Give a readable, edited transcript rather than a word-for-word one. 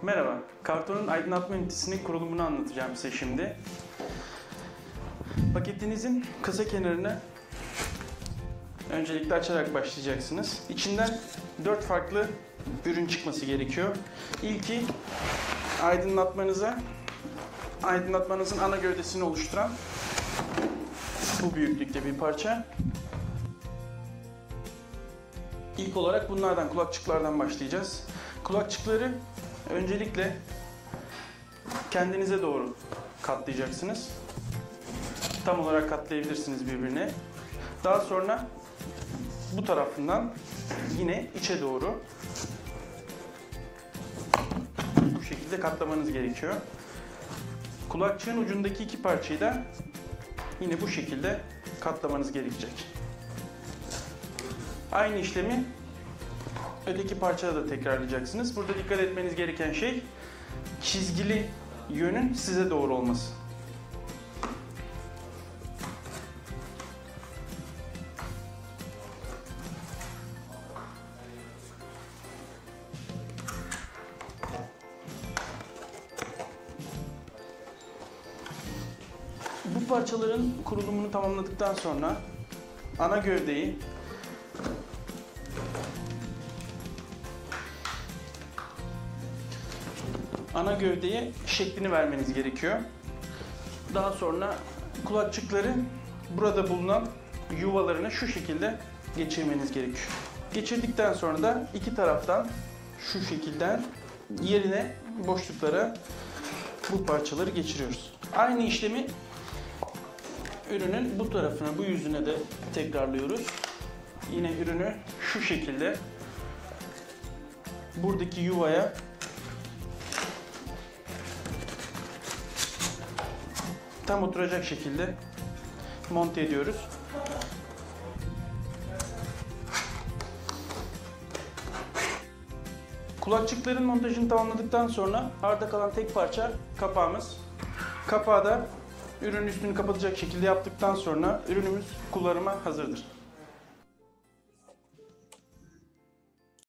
Merhaba, kartonun aydınlatma ünitesinin kurulumunu anlatacağım size şimdi. Paketinizin kısa kenarını öncelikle açarak başlayacaksınız. İçinden 4 farklı ürün çıkması gerekiyor. İlki aydınlatmanızın ana gövdesini oluşturan bu büyüklükte bir parça. İlk olarak bunlardan, kulakçıklardan başlayacağız. Kulakçıkları öncelikle kendinize doğru katlayacaksınız. Tam olarak katlayabilirsiniz birbirine. Daha sonra bu tarafından yine içe doğru bu şekilde katlamanız gerekiyor. Kulakçığın ucundaki iki parçayı da yine bu şekilde katlamanız gerekecek. Aynı işlemi öteki parçada da tekrarlayacaksınız. Burada dikkat etmeniz gereken şey çizgili yönün size doğru olması. Bu parçaların kurulumunu tamamladıktan sonra ana gövdeyi şeklini vermeniz gerekiyor. Daha sonra kulakçıkları burada bulunan yuvalarını şu şekilde geçirmeniz gerekiyor. Geçirdikten sonra da iki taraftan şu şekilde yerine boşluklara bu parçaları geçiriyoruz. Aynı işlemi ürünün bu tarafına, bu yüzüne de tekrarlıyoruz. Yine ürünü şu şekilde buradaki yuvaya tam oturacak şekilde monte ediyoruz. Kulakçıkların montajını tamamladıktan sonra arda kalan tek parça kapağımız. Kapağı da ürünün üstünü kapatacak şekilde yaptıktan sonra ürünümüz kullanıma hazırdır.